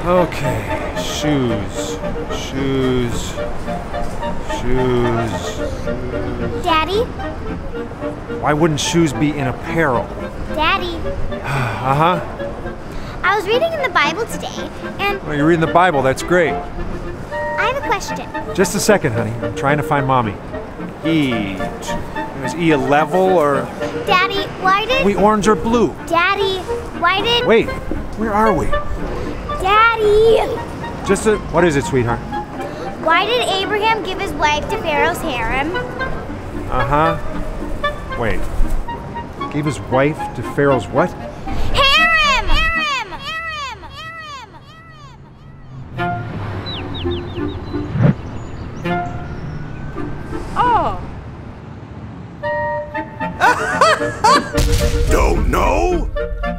Okay, shoes. Daddy? Why wouldn't shoes be in apparel? Daddy? Uh-huh. I was reading in the Bible today, and Well, you're reading the Bible, that's great. I have a question. Just a second, honey. I'm trying to find Mommy. Eat. Is E a level or... Daddy, why did... We orange or blue? Daddy, why did... Wait, where are we? Daddy! What is it, sweetheart? Why did Abraham give his wife to Pharaoh's harem? Uh-huh. Wait. Gave his wife to Pharaoh's what? Harem! Harem! Oh. Don't know?